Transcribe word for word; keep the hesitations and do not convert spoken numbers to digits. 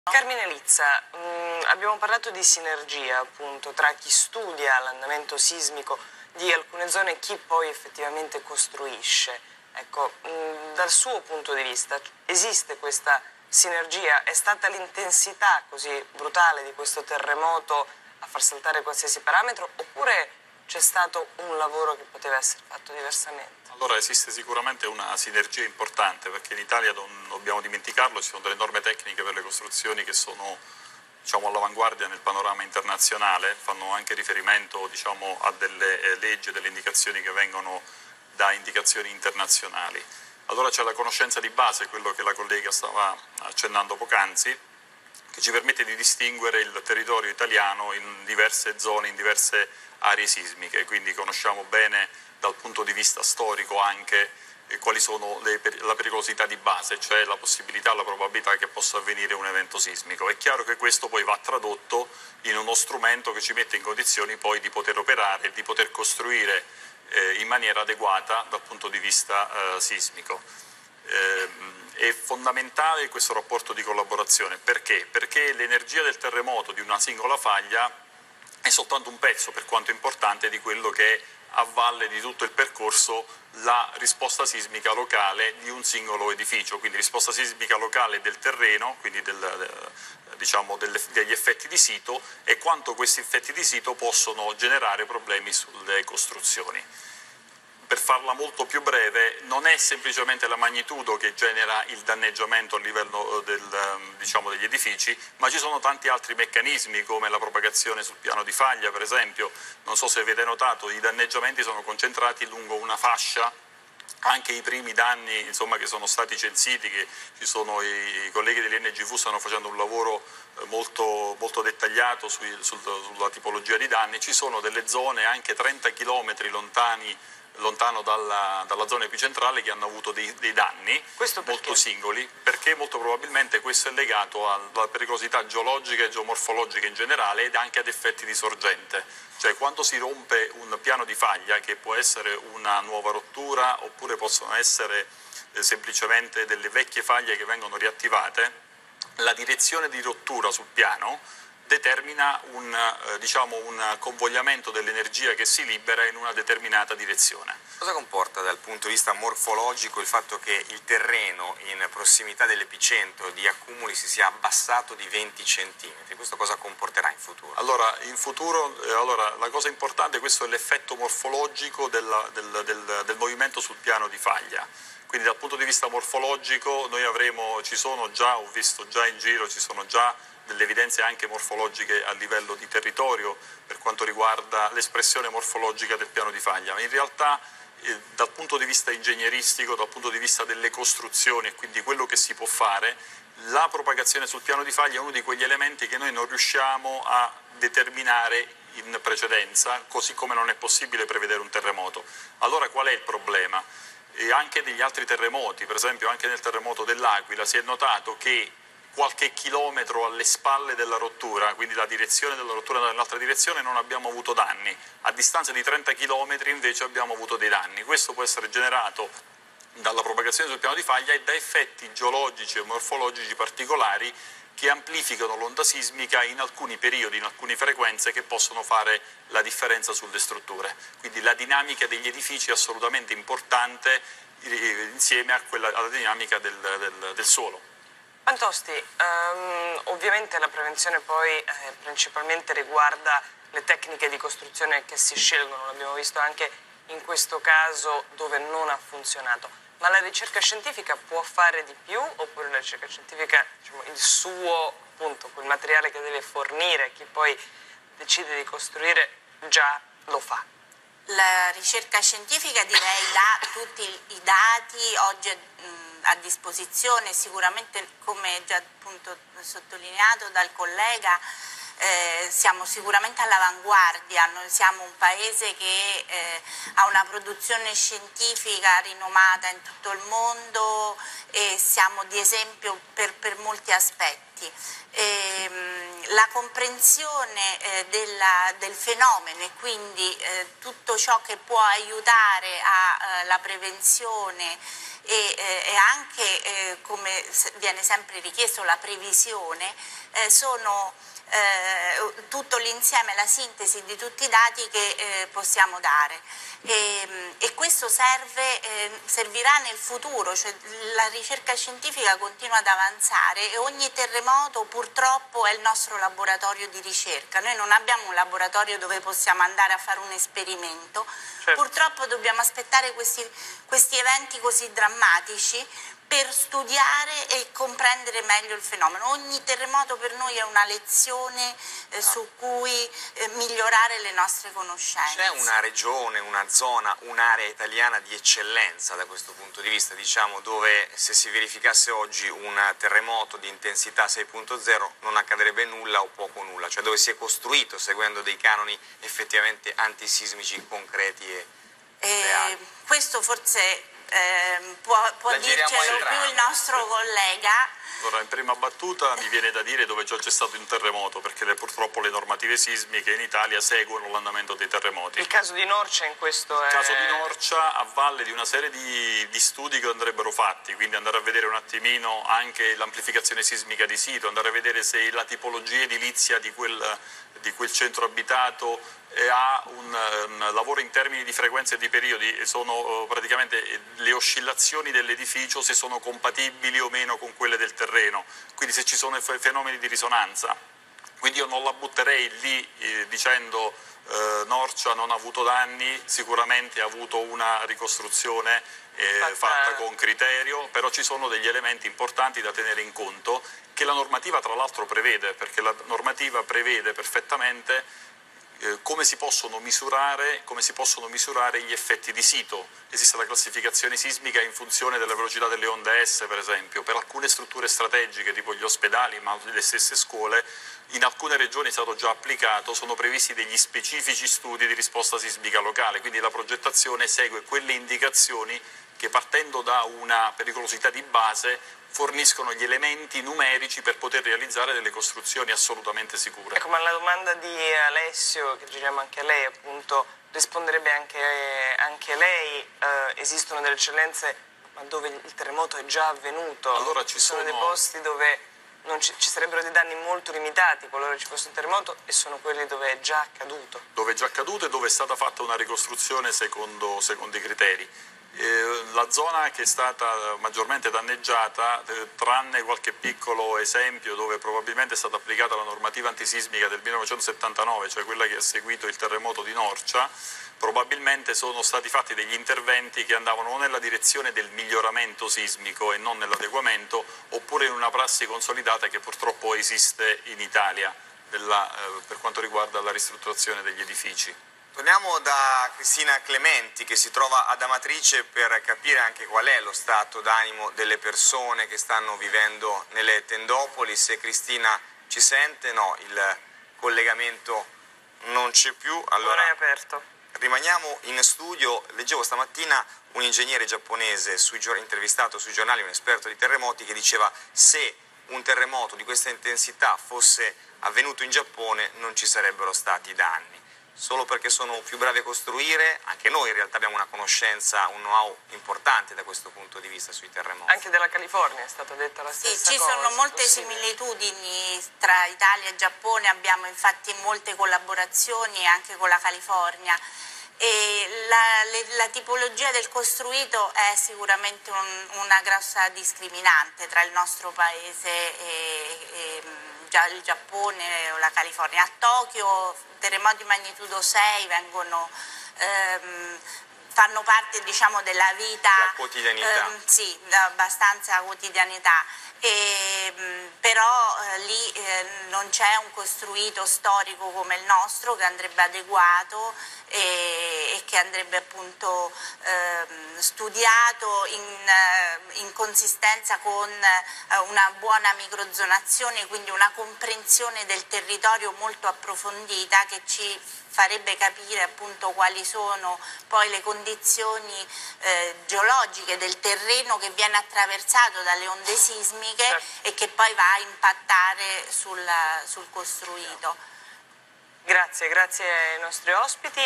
Carmine Lizza, mh, abbiamo parlato di sinergia appunto tra chi studia l'andamento sismico di alcune zone e chi poi effettivamente costruisce. Ecco, mh, dal suo punto di vista esiste questa sinergia? È stata l'intensità così brutale di questo terremoto a far saltare qualsiasi parametro oppure c'è stato un lavoro che poteva essere fatto diversamente? Allora esiste sicuramente una sinergia importante perché in Italia, non dobbiamo dimenticarlo, ci sono delle norme tecniche per le costruzioni che sono diciamo, all'avanguardia nel panorama internazionale, fanno anche riferimento diciamo, a delle eh, leggi e delle indicazioni che vengono da indicazioni internazionali. Allora c'è la conoscenza di base, quello che la collega stava accennando poc'anzi, che ci permette di distinguere il territorio italiano in diverse zone, in diverse aree sismiche, quindi conosciamo bene dal punto di vista storico anche eh, quali sono le, la pericolosità di base, cioè la possibilità, la probabilità che possa avvenire un evento sismico. È chiaro che questo poi va tradotto in uno strumento che ci mette in condizioni poi di poter operare e di poter costruire eh, in maniera adeguata dal punto di vista eh, sismico. Eh, è fondamentale questo rapporto di collaborazione, perché? Perché l'energia del terremoto di una singola faglia è soltanto un pezzo, per quanto importante, di quello che è a valle di tutto il percorso la risposta sismica locale di un singolo edificio, quindi risposta sismica locale del terreno, quindi del, diciamo, degli effetti di sito e quanto questi effetti di sito possono generare problemi sulle costruzioni. Per farla molto più breve, non è semplicemente la magnitudo che genera il danneggiamento a livello del, diciamo, degli edifici, ma ci sono tanti altri meccanismi come la propagazione sul piano di faglia, per esempio. Non so se avete notato, i danneggiamenti sono concentrati lungo una fascia. Anche i primi danni insomma, che sono stati censiti, che ci sono i colleghi dell'I N G V stanno facendo un lavoro molto, molto dettagliato sui, sul, sulla tipologia di danni, ci sono delle zone anche trenta chilometri lontani lontano dalla, dalla zona epicentrale che hanno avuto dei, dei danni molto singoli, perché molto probabilmente questo è legato alla pericolosità geologica e geomorfologica in generale ed anche ad effetti di sorgente, cioè quando si rompe un piano di faglia, che può essere una nuova rottura oppure possono essere eh, semplicemente delle vecchie faglie che vengono riattivate, la direzione di rottura sul piano determina un, eh, diciamo, un convogliamento dell'energia che si libera in una determinata direzione. Cosa comporta dal punto di vista morfologico il fatto che il terreno in prossimità dell'epicentro di accumuli si sia abbassato di venti centimetri? Questo cosa comporterà in futuro? Allora, in futuro, eh, allora, la cosa importante, questo è l'effetto morfologico della, del, del, del movimento sul piano di faglia. Quindi dal punto di vista morfologico noi avremo, ci sono già, ho visto già in giro, ci sono già delle evidenze anche morfologiche a livello di territorio per quanto riguarda l'espressione morfologica del piano di faglia, ma in realtà eh, dal punto di vista ingegneristico, dal punto di vista delle costruzioni e quindi quello che si può fare, la propagazione sul piano di faglia è uno di quegli elementi che noi non riusciamo a determinare in precedenza, così come non è possibile prevedere un terremoto. Allora qual è il problema? E anche degli altri terremoti, per esempio anche nel terremoto dell'Aquila si è notato che qualche chilometro alle spalle della rottura, quindi la direzione della rottura nell'altra direzione, non abbiamo avuto danni. A distanza di trenta chilometri invece abbiamo avuto dei danni. Questo può essere generato dalla propagazione sul piano di faglia e da effetti geologici e morfologici particolari che amplificano l'onda sismica in alcuni periodi, in alcune frequenze che possono fare la differenza sulle strutture. Quindi la dinamica degli edifici è assolutamente importante insieme a quella, alla dinamica del, del, del suolo. Antosti, um, ovviamente la prevenzione poi eh, principalmente riguarda le tecniche di costruzione che si scelgono, l'abbiamo visto anche in questo caso dove non ha funzionato, ma la ricerca scientifica può fare di più oppure la ricerca scientifica, diciamo, il suo, appunto, quel materiale che deve fornire, chi poi decide di costruire già lo fa? La ricerca scientifica direi dà tutti i dati oggi mh, a disposizione, sicuramente come già appunto sottolineato dal collega eh, siamo sicuramente all'avanguardia, noi siamo un paese che eh, ha una produzione scientifica rinomata in tutto il mondo e siamo di esempio per, per molti aspetti. E, mh, la comprensione eh, della, del fenomeno e quindi eh, tutto ciò che può aiutare alla prevenzione e, eh, e anche, eh, come viene sempre richiesto, la previsione, eh, sono eh, tutto l'insieme, la sintesi di tutti i dati che eh, possiamo dare. E, e questo serve, eh, servirà nel futuro, cioè la ricerca scientifica continua ad avanzare e ogni terremoto purtroppo è il nostro laboratorio di ricerca. Noi non abbiamo un laboratorio dove possiamo andare a fare un esperimento, certo. Purtroppo dobbiamo aspettare questi, questi eventi così drammatici per studiare e comprendere meglio il fenomeno. Ogni terremoto per noi è una lezione eh, su cui eh, migliorare le nostre conoscenze. C'è una regione, una zona, un'area italiana di eccellenza da questo punto di vista, diciamo, dove se si verificasse oggi un terremoto di intensità sei punto zero non accadrebbe nulla o poco nulla, cioè dove si è costruito seguendo dei canoni effettivamente antisismici concreti e eh, reali? Questo forse Eh, può, può dircelo più il nostro collega. Allora, in prima battuta mi viene da dire dove già c'è stato un terremoto, perché le, purtroppo le normative sismiche in Italia seguono l'andamento dei terremoti. Il caso di Norcia in questo è... Il caso di Norcia a valle di una serie di, di studi che andrebbero fatti, quindi andare a vedere un attimino anche l'amplificazione sismica di sito, andare a vedere se la tipologia edilizia di quel, di quel centro abitato eh, ha un, un lavoro in termini di frequenze e di periodi, sono eh, praticamente le oscillazioni dell'edificio, se sono compatibili o meno con quelle del terreno, quindi se ci sono fenomeni di risonanza. Quindi io non la butterei lì eh, dicendo eh, Norcia non ha avuto danni, sicuramente ha avuto una ricostruzione eh, fatta... fatta con criterio, però ci sono degli elementi importanti da tenere in conto che la normativa tra l'altro prevede, perché la normativa prevede perfettamente come si possono misurare, come si possono misurare gli effetti di sito. Esiste la classificazione sismica in funzione della velocità delle onde S, per esempio. Per alcune strutture strategiche, tipo gli ospedali, ma le stesse scuole, in alcune regioni è stato già applicato, sono previsti degli specifici studi di risposta sismica locale, quindi la progettazione segue quelle indicazioni che, partendo da una pericolosità di base, forniscono gli elementi numerici per poter realizzare delle costruzioni assolutamente sicure. Ecco, ma la domanda di Alessio, che giriamo anche a lei, appunto, risponderebbe anche, anche lei, eh, esistono delle eccellenze ma dove il terremoto è già avvenuto? Allora ci sono, sono dei posti dove non ci, ci sarebbero dei danni molto limitati qualora ci fosse un terremoto e sono quelli dove è già accaduto? Dove è già accaduto e dove è stata fatta una ricostruzione secondo, secondo i criteri. Eh, la zona che è stata maggiormente danneggiata, eh, tranne qualche piccolo esempio dove probabilmente è stata applicata la normativa antisismica del millenovecentosettantanove, cioè quella che ha seguito il terremoto di Norcia, probabilmente sono stati fatti degli interventi che andavano nella direzione del miglioramento sismico e non nell'adeguamento, oppure in una prassi consolidata che purtroppo esiste in Italia della, eh, per quanto riguarda la ristrutturazione degli edifici. Torniamo da Cristina Clementi, che si trova ad Amatrice, per capire anche qual è lo stato d'animo delle persone che stanno vivendo nelle tendopoli. Se Cristina ci sente, no, il collegamento non c'è più. Allora, non è aperto. Rimaniamo in studio. Leggevo stamattina un ingegnere giapponese sui, intervistato sui giornali, un esperto di terremoti, che diceva: se un terremoto di questa intensità fosse avvenuto in Giappone non ci sarebbero stati danni. Solo perché sono più bravi a costruire, anche noi in realtà abbiamo una conoscenza, un know-how importante da questo punto di vista sui terremoti. Anche della California è stata detta la stessa sì, ci cosa. Ci sono molte possibile. similitudini tra Italia e Giappone, abbiamo infatti molte collaborazioni anche con la California. E la, le, la tipologia del costruito è sicuramente un, una grossa discriminante tra il nostro paese e, e già il Giappone o la California. A Tokyo terremoti magnitudo sei vengono, ehm, fanno parte, diciamo, della vita, la quotidianità. Ehm, sì, abbastanza quotidianità. E, però eh, lì eh, non c'è un costruito storico come il nostro che andrebbe adeguato e, e che andrebbe appunto eh, studiato in, in consistenza con eh, una buona microzonazione, quindi una comprensione del territorio molto approfondita che ci farebbe capire appunto quali sono poi le condizioni eh, geologiche del terreno che viene attraversato dalle onde sismiche, certo, e che poi va a impattare sul, sul costruito. Grazie, grazie ai nostri ospiti.